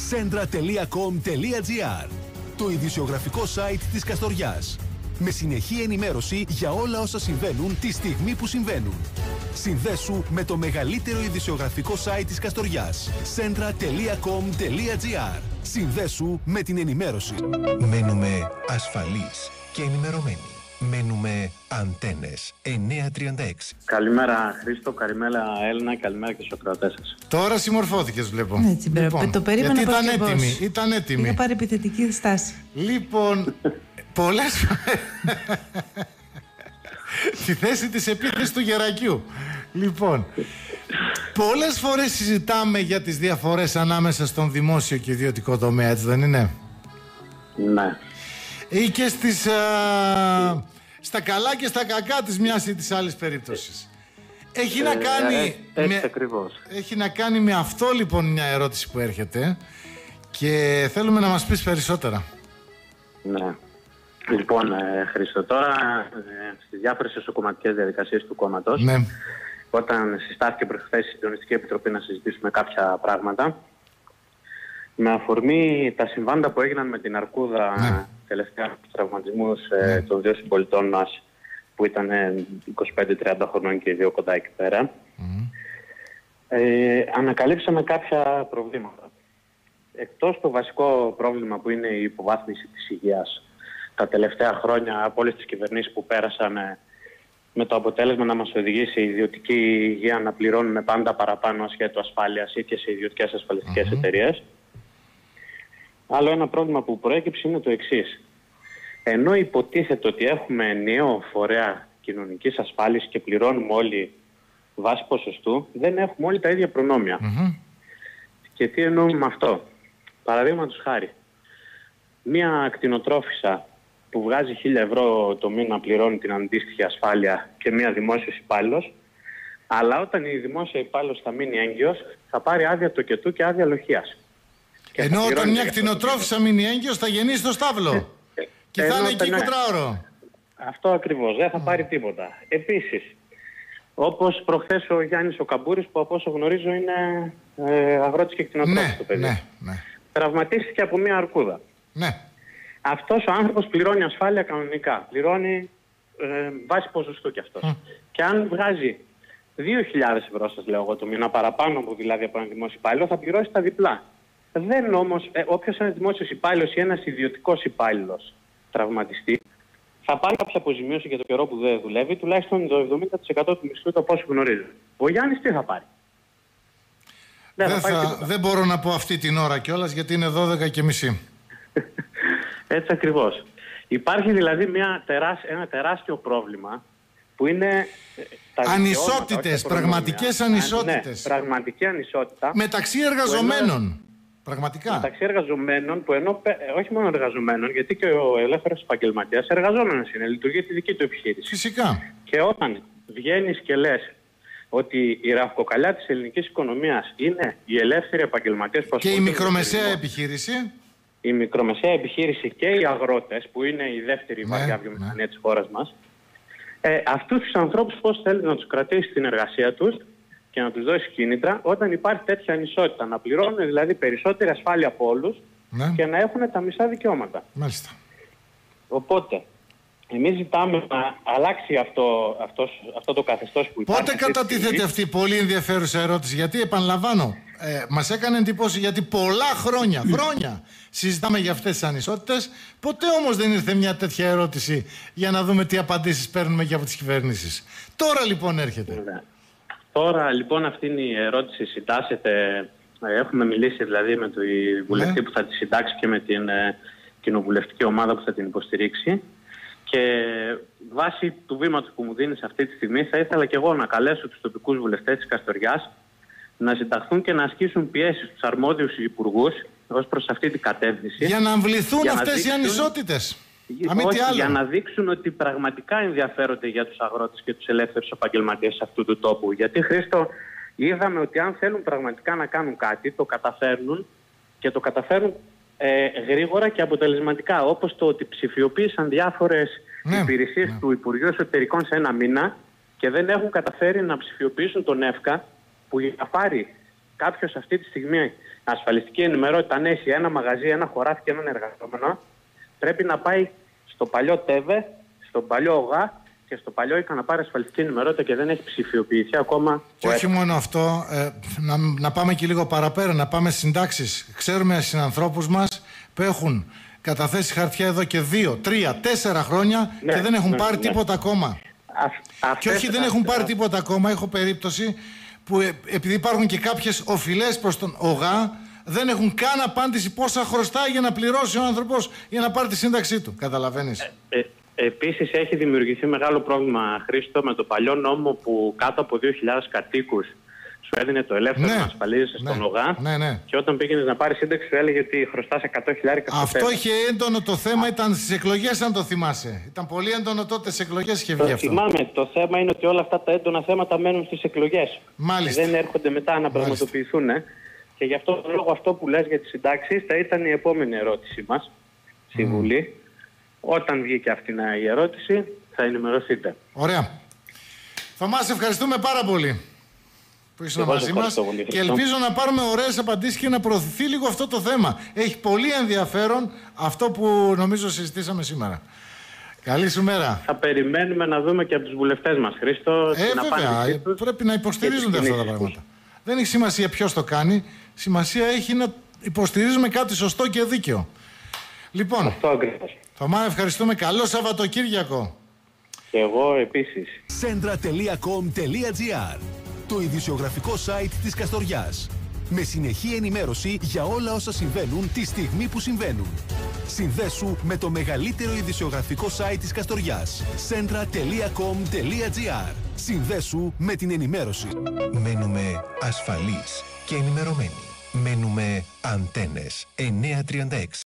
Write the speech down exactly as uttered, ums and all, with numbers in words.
Centra τελεία com τελεία gr, το ειδησιογραφικό site της Καστοριάς. Με συνεχή ενημέρωση για όλα όσα συμβαίνουν τη στιγμή που συμβαίνουν. Συνδέσου με το μεγαλύτερο ειδησιογραφικό site της Καστοριάς. Centra τελεία com τελεία gr. Συνδέσου με την ενημέρωση. Μένουμε ασφαλείς και ενημερωμένοι. Μένουμε Αντένες εννιακόσια τριάντα έξι. Καλημέρα Χρήστο, καλημέρα Έλληνα, καλημέρα και στους ακροατές σας. Τώρα συμμορφώθηκες, βλέπω. Έτσι, λοιπόν, το περίμενα. Γιατί ήταν έτοιμη, ήταν έτοιμη. Είχα πάρει επιθετική στάση. Λοιπόν, πολλές τη θέση της επίθεσης του Γερακιού. Λοιπόν, πολλές φορές συζητάμε για τις διαφορές ανάμεσα στον δημόσιο και ιδιωτικό τομέα, έτσι δεν είναι? Ναι. Ή και στις, α, στα καλά και στα κακά της μιας ή της άλλης περίπτωσης. Έχει, ε, να κάνει ε, με, έχει να κάνει με αυτό λοιπόν μια ερώτηση που έρχεται και θέλουμε να μας πεις περισσότερα. Ναι. Λοιπόν, ε, Χρήστο, τώρα ε, στις διάφορες εσωκομματικές διαδικασίες του κόμματος, ναι. όταν συστάθηκε προχθές η Συντονιστική Επιτροπή να συζητήσουμε κάποια πράγματα, με αφορμή τα συμβάντα που έγιναν με την Αρκούδα, ναι. τελευταία τους τραυματισμούς ναι. ε, των δύο συμπολιτών μας, που ήταν είκοσι πέντε τριάντα χρονών και οι δύο κοντά εκεί πέρα, mm. ε, ανακαλύψαμε κάποια προβλήματα. Εκτός το βασικό πρόβλημα που είναι η υποβάθμιση της υγείας τα τελευταία χρόνια από όλες τις κυβερνήσεις που πέρασαν, με το αποτέλεσμα να μας οδηγήσει η ιδιωτική υγεία να πληρώνουμε πάντα παραπάνω ασχέτω ασφάλειας ή και σε ιδιωτικές ασφαλιστικές mm-hmm. εταιρείες. Άλλο ένα πρόβλημα που προέκυψε είναι το εξής. Ενώ υποτίθεται ότι έχουμε ενιαίο φορέα κοινωνικής ασφάλισης και πληρώνουμε όλοι βάση ποσοστού, δεν έχουμε όλοι τα ίδια προνόμια. Mm-hmm. Και τι εννοούμε με αυτό? Παραδείγματος χάρη, μία ακτινοτρόφισσα που βγάζει χίλια ευρώ το μήνα πληρώνει την αντίστοιχη ασφάλεια και μία δημόσιος υπάλληλος, αλλά όταν η δημόσια υπάλληλος θα μείνει έγκυος, θα πάρει άδεια τοκετού και άδεια λοχείας. Ενώ όταν μια κτηνοτρόφισσα μείνει έγκυος θα γεννήσει στο στάβλο ε, και θα είναι εκεί κοντράωρο. Αυτό ακριβώς, δεν θα πάρει τίποτα. Επίσης, όπως προχθές ο Γιάννης ο Καμπούρης, που από όσο γνωρίζω είναι ε, αγρότης και κτηνοτρόφισσα ναι, το παιδί. Ναι, ναι. Τραυματίστηκε από μια αρκούδα. Ναι. Αυτός ο άνθρωπος πληρώνει ασφάλεια κανονικά. Πληρώνει ε, βάση ποσοστού κι αυτός. Mm. Και αν βγάζει δύο χιλιάδες ευρώ, σας λέω εγώ, το μήνα παραπάνω που δηλαδή από ένα δημόσιο υπάλληλο, θα πληρώσει τα διπλά. Δεν όμως, ε, όποιος ένας δημόσιος υπάλληλος ή ένας ιδιωτικός υπάλληλος τραυματιστεί, θα πάρει κάποια αποζημίωση για το καιρό που δεν δουλεύει, τουλάχιστον το εβδομήντα τοις εκατό του μισθού, το πόσο γνωρίζω. Ο Γιάννης τι θα πάρει? Δεν, δεν, θα, θα, δεν μπορώ να πω αυτή την ώρα κιόλας, γιατί είναι δώδεκα και μισή. Έτσι ακριβώς. Υπάρχει δηλαδή μια τεράσ, ένα τεράστιο πρόβλημα που είναι τα ανισότητες, πραγματικές ανισότητες. Ναι, πραγματική ανισότητα. Μεταξύ εργαζομένων. Πραγματικά. Μεταξύ εργαζομένων που ενώ, όχι μόνο εργαζομένων, γιατί και ο ελεύθερος επαγγελματίας εργαζόμενος είναι, λειτουργεί τη δική του επιχείρηση. Φυσικά. Και όταν βγαίνεις και λες ότι η ραχοκοκαλιά της ελληνικής οικονομίας είναι οι ελεύθεροι επαγγελματίες που και η μικρομεσαία επιχείρηση. Η μικρομεσαία επιχείρηση και οι αγρότες, που είναι η δεύτερη ναι, βαριά βιομηχανία ναι. της χώρας μας, ε, αυτούς τους ανθρώπους πώς θέλετε να τους κρατήσει στην εργασία τους και να τους δώσει κίνητρα όταν υπάρχει τέτοια ανισότητα? Να πληρώνουν δηλαδή περισσότερη ασφάλεια από όλους ναι. και να έχουν τα μισά δικαιώματα. Μάλιστα. Οπότε, εμείς ζητάμε να αλλάξει αυτό, αυτός, αυτό το καθεστώς που υπάρχει. Πότε κατατίθεται αυτή η πολύ ενδιαφέρουσα ερώτηση? Γιατί επαναλαμβάνω, ε, μας έκανε εντύπωση γιατί πολλά χρόνια, χρόνια συζητάμε για αυτές τις ανισότητες. Ποτέ όμως δεν ήρθε μια τέτοια ερώτηση για να δούμε τι απαντήσεις παίρνουμε και από τις κυβερνήσεις. Τώρα λοιπόν έρχεται. Ναι. Τώρα λοιπόν αυτή είναι η ερώτηση, συντάσσεται. Έχουμε μιλήσει δηλαδή με τον βουλευτή ναι. που θα τη συντάξει και με την ε, κοινοβουλευτική ομάδα που θα την υποστηρίξει. Και βάσει του βήματος που μου δίνεις αυτή τη στιγμή, θα ήθελα και εγώ να καλέσω τους τοπικούς βουλευτές της Καστοριάς να συνταχθούν και να ασκήσουν πιέσεις στους αρμόδιους υπουργούς ως προς αυτή την κατεύθυνση. Για να αμβληθούν για αυτές να δείξουν... οι ανισότητες. Όχι, για να δείξουν ότι πραγματικά ενδιαφέρονται για τους αγρότες και τους ελεύθερους επαγγελματίες αυτού του τόπου. Γιατί, Χρήστο, είδαμε ότι αν θέλουν πραγματικά να κάνουν κάτι, το καταφέρνουν και το καταφέρνουν ε, γρήγορα και αποτελεσματικά. Όπως το ότι ψηφιοποίησαν διάφορες ναι, υπηρεσίες ναι. του Υπουργείου Εσωτερικών σε ένα μήνα και δεν έχουν καταφέρει να ψηφιοποιήσουν τον ΕΦΚΑ, που για να πάρει κάποιος αυτή τη στιγμή ασφαλιστική ενημερότητα, αν έχει ένα μαγαζί, ένα χωράφι και έναν εργαζόμενο, πρέπει να πάει στο παλιό ΤΕΒΕ, στον παλιό ΟΓΑ και στο παλιό ΙΚΑ να πάρει ασφαλιστική ενημερότητα και δεν έχει ψηφιοποιηθεί ακόμα. Και όχι μόνο αυτό, ε, να, να πάμε και λίγο παραπέρα, να πάμε στις συντάξεις. Ξέρουμε συνανθρώπους μας που έχουν καταθέσει χαρτιά εδώ και δύο, τρία, τέσσερα χρόνια ναι, και δεν έχουν ναι, πάρει ναι. τίποτα ακόμα. Α, και όχι δεν έχουν πάρει τίποτα ακόμα. Έχω περίπτωση που ε, επειδή υπάρχουν και κάποιες οφειλές προς τον ΟΓΑ, δεν έχουν καν απάντηση πόσα χρωστάει για να πληρώσει ο άνθρωπος για να πάρει τη σύνταξή του. Καταλαβαίνεις. Ε, ε, επίσης έχει δημιουργηθεί μεγάλο πρόβλημα, Χρήστο, με το παλιό νόμο που κάτω από δύο χιλιάδες κατοίκους σου έδινε το ελεύθερο ναι, να ασφαλίζεσαι ναι, στον ΟΓΑ ναι, ναι. και όταν πήγαινες να πάρεις σύνταξη σου έλεγε ότι χρωστάς εκατό χιλιάδες. Αυτό είχε έντονο το θέμα, ήταν στις εκλογές αν το θυμάσαι. Ήταν πολύ έντονο τότε στις εκλογές είχε βγει το αυτό. Θυμάμαι, το θέμα είναι ότι όλα αυτά τα έντονα θέματα μένουν στις εκλογές. Μάλιστα. Και δεν έρχονται μετά να πραγματοποιηθούν. Και γι' αυτό το λόγο αυτό που λες για τις συντάξεις θα ήταν η επόμενη ερώτηση μας στη mm. Βουλή. Όταν βγει και αυτή η ερώτηση θα ενημερωθείτε. Ωραία. Θωμά, σε ευχαριστούμε πάρα πολύ που ήσουν μαζί μας και ελπίζω να πάρουμε ωραίες απαντήσεις και να προωθηθεί λίγο αυτό το θέμα. Έχει πολύ ενδιαφέρον αυτό που νομίζω συζητήσαμε σήμερα. Καλή σου μέρα. Θα περιμένουμε να δούμε και από τους βουλευτές μας, Χρήστο. Ε, βέβαια, πρέπει να υποστηρίζονται αυτά τα πράγματα. Δεν έχει σημασία ποιος το κάνει. Σημασία έχει να υποστηρίζουμε κάτι σωστό και δίκαιο. Λοιπόν, αυτό ακριβώς. Θωμά, ευχαριστούμε. Καλό Σαββατοκύριακο. Και εγώ επίσης. Centra τελεία com τελεία gr, το ειδησιογραφικό site της Καστοριάς. Με συνεχή ενημέρωση για όλα όσα συμβαίνουν τη στιγμή που συμβαίνουν. Συνδέσου με το μεγαλύτερο ειδησιογραφικό site της Καστοριάς. Centra τελεία com τελεία gr. Συνδέσου με την ενημέρωση. Μένουμε ασφαλείς και ενημερωμένοι. Μένουμε Αντένες εννιακόσια τριάντα έξι.